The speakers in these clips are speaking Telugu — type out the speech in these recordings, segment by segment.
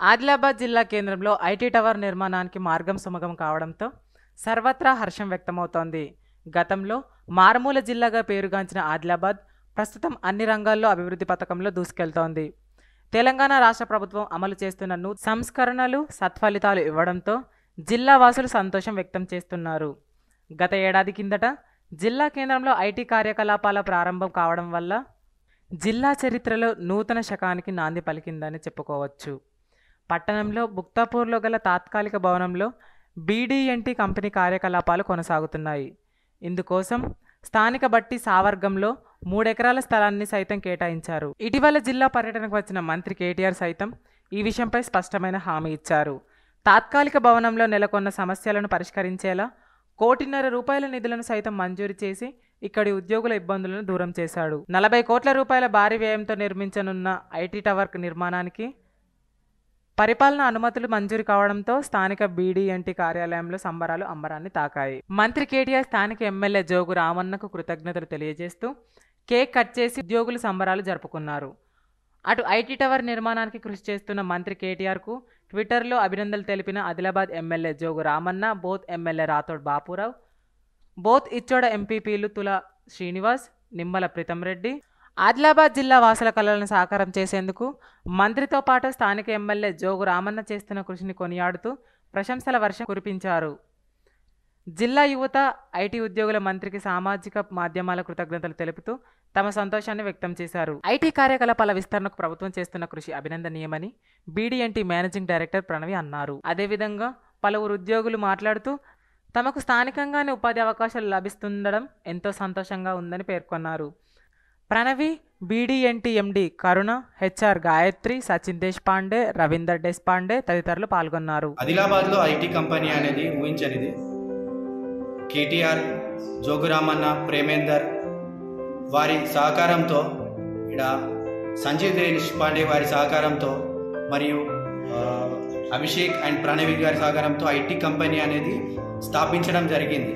ఆదిలాబాద్ జిల్లా కేంద్రంలో ఐటీ టవర్ నిర్మాణానికి మార్గం సుమగం కావడంతో సర్వత్రా హర్షం వ్యక్తమవుతోంది. గతంలో మారుమూల జిల్లాగా పేరుగాంచిన ఆదిలాబాద్ ప్రస్తుతం అన్ని రంగాల్లో అభివృద్ధి పథకంలో దూసుకెళ్తోంది. తెలంగాణ రాష్ట్ర ప్రభుత్వం అమలు చేస్తున్న సంస్కరణలు సత్ఫలితాలు ఇవ్వడంతో జిల్లా వాసులు సంతోషం వ్యక్తం చేస్తున్నారు. గత ఏడాది కిందట జిల్లా కేంద్రంలో ఐటీ కార్యకలాపాల ప్రారంభం కావడం వల్ల జిల్లా చరిత్రలో నూతన శకానికి నాంది పలికిందని చెప్పుకోవచ్చు. పట్టణంలో బుక్తాపూర్లో గల తాత్కాలిక భవనంలో బీడీఎన్టీ కంపెనీ కార్యకలాపాలు కొనసాగుతున్నాయి. ఇందుకోసం స్థానిక బట్టి సావర్గంలో 3 ఎకరాల స్థలాన్ని సైతం కేటాయించారు. ఇటీవల జిల్లా పర్యటనకు వచ్చిన మంత్రి కేటీఆర్ సైతం ఈ విషయంపై స్పష్టమైన హామీ ఇచ్చారు. తాత్కాలిక భవనంలో నెలకొన్న సమస్యలను పరిష్కరించేలా 1.5 కోట్ల నిధులను సైతం మంజూరు చేసి ఇక్కడి ఉద్యోగుల ఇబ్బందులను దూరం చేశాడు. 40 కోట్ల రూపాయల భారీ వ్యయంతో నిర్మించనున్న ఐటీ టవర్ నిర్మాణానికి పరిపాలన అనుమతులు మంజూరు కావడంతో స్థానిక బీడీఎన్టీ కార్యాలయంలో సంబరాలు అంబరాన్ని తాకాయి. మంత్రి కేటీఆర్ స్థానిక ఎమ్మెల్యే జోగు రామన్నకు కృతజ్ఞతలు తెలియజేస్తూ కేక్ కట్ చేసి ఉద్యోగులు సంబరాలు జరుపుకున్నారు. అటు ఐటీ టవర్ నిర్మాణానికి కృషి చేస్తున్న మంత్రి కేటీఆర్కు ట్విట్టర్లో అభినందనలు తెలిపిన ఆదిలాబాద్ ఎమ్మెల్యే జోగు రామన్న, బోత్ ఎమ్మెల్యే రాథోడ్ బాపురావు, బోత్ ఇచ్చోడ ఎంపీపీలు తుల శ్రీనివాస్, నిమ్మల ప్రీతం రెడ్డి ఆదిలాబాద్ జిల్లా వాసుల కళలను సాకారం చేసేందుకు మంత్రితో పాటు స్థానిక ఎమ్మెల్యే జోగు రామన్న చేస్తున్న కృషిని కొనియాడుతూ ప్రశంసల వర్షం కురిపించారు. జిల్లా యువత, ఐటీ ఉద్యోగుల మంత్రికి సామాజిక మాధ్యమాల కృతజ్ఞతలు తెలుపుతూ తమ సంతోషాన్ని వ్యక్తం చేశారు. ఐటీ కార్యకలాపాల విస్తరణకు ప్రభుత్వం చేస్తున్న కృషి అభినందనీయమని బీడీఎన్టీ మేనేజింగ్ డైరెక్టర్ ప్రణవి అన్నారు. అదేవిధంగా పలువురు ఉద్యోగులు మాట్లాడుతూ తమకు స్థానికంగానే ఉపాధి అవకాశాలు లభిస్తుండడం ఎంతో సంతోషంగా ఉందని పేర్కొన్నారు. Pranavi, BDNT MD Karuna, HR Gayatri, Sachin Deshpande, Ravinder Deshpande తదితరులు పాల్గొన్నారు. ఆదిలాబాద్లో ఐటీ కంపెనీ అనేది ఊహించనిది. కేటీఆర్, జోగురామన్న, ప్రేమేందర్ వారి సహకారంతో, ఇక్కడ సంజయ్ దేశపాండే వారి సహకారంతో మరియు అభిషేక్ అండ్ ప్రణవి గారి సహకారంతో ఐటీ కంపెనీ అనేది స్థాపించడం జరిగింది.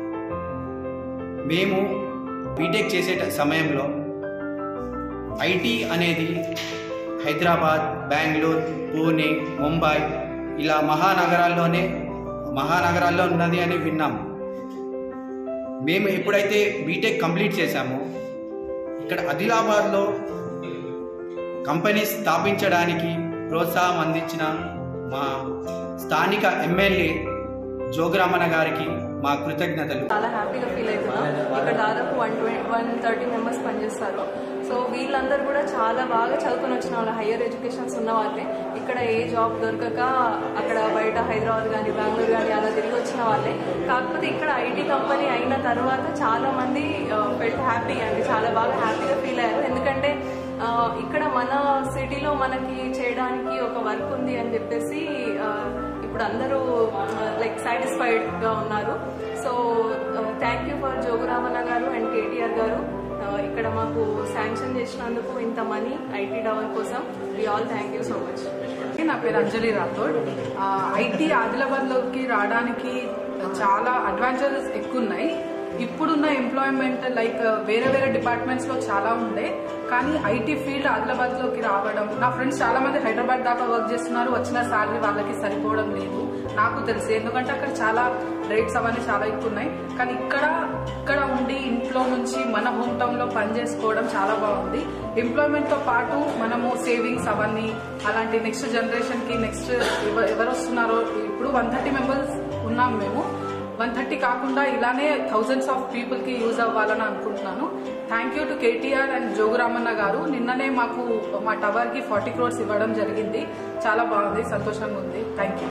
మేము బీటెక్ చేసే సమయంలో ఐటీ అనేది హైదరాబాద్, బెంగళూరు, పూణే, ముంబై ఇలా మహానగరాల్లో ఉన్నది అని విన్నాము. మేము ఎప్పుడైతే బీటెక్ కంప్లీట్ చేశామో ఇక్కడ ఆదిలాబాద్లో కంపెనీ స్థాపించడానికి ప్రోత్సాహం అందించిన మా స్థానిక ఎమ్మెల్యే జోగురామన్న గారికి మా కృతజ్ఞతలు. చాలా హ్యాపీగా ఫీల్ అవుతున్నాం. ఇక్కడ దాదాపు 130 మెంబర్స్ పనిచేస్తారు. సో వీళ్ళందరూ కూడా చాలా బాగా చదువుకొని వచ్చిన వాళ్ళు, హయ్యర్ ఎడ్యుకేషన్స్ ఉన్న వాళ్ళే. ఇక్కడ ఏ జాబ్ దొరకక అక్కడ బయట హైదరాబాద్ కానీ బెంగళూరు కానీ అలా తిరిగి వచ్చిన వాళ్ళే. కాకపోతే ఇక్కడ ఐటీ కంపెనీ అయిన తర్వాత చాలా మంది ఫెల్ట్ హ్యాపీ అండి, చాలా బాగా హ్యాపీగా ఫీల్ అయ్యారు. ఎందుకంటే ఇక్కడ మన సిటీలో మనకి చేయడానికి ఒక వర్క్ ఉంది అని చెప్పేసి ఇప్పుడు అందరూ లైక్ సాటిస్ఫైడ్గా ఉన్నారు. So thank you for Jogu Ramanna గారు అండ్ కేటీఆర్ గారు ఇక్కడ మాకు శాంక్షన్ చేసినందుకు ఇంత మనీ ఐటీ టవర్ కోసం. We all thank you so much. నా పేరు అంజలి రాథోడ్. ఐటీ ఆదిలాబాద్లోకి రావడానికి చాలా అడ్వాంటేజెస్ ఎక్కువ ఉన్నాయి. ఇప్పుడున్న ఎంప్లాయ్మెంట్ లైక్ వేరే వేరే డిపార్ట్మెంట్స్లో చాలా ఉండే, కానీ ఐటీ ఫీల్డ్ ఆదిలాబాద్లోకి రావడం, నా ఫ్రెండ్స్ చాలా మంది హైదరాబాద్ దాకా వర్క్ చేస్తున్నారు, వచ్చిన శాలరీ వాళ్ళకి సరిపోవడం లేదు నాకు తెలిసి. ఎందుకంటే అక్కడ చాలా రేట్స్ అవన్నీ చాలా ఎక్కువ ఉన్నాయి. కానీ ఇక్కడ ఉండి ఇంట్లో నుంచి మన హోమ్ టౌన్లో పని చేసుకోవడం చాలా బాగుంది. ఎంప్లాయ్మెంట్తో పాటు మనము సేవింగ్స్ అవన్నీ అలాంటి నెక్స్ట్ జనరేషన్కి నెక్స్ట్ ఎవరు వస్తున్నారో, ఇప్పుడు 130 మెంబర్స్ ఉన్నాం మేము. 130 కాకుండా ఇలానే థౌజండ్స్ ఆఫ్ పీపుల్కి యూజ్ అవ్వాలని అనుకుంటున్నాను. Thank you to KTR and Jogu Ramanna గారు. నిన్ననే మాకు మా టవర్కి 40 crores ఇవ్వడం జరిగింది. చాలా బాగుంది, సంతోషంగా ఉంది. Thank you.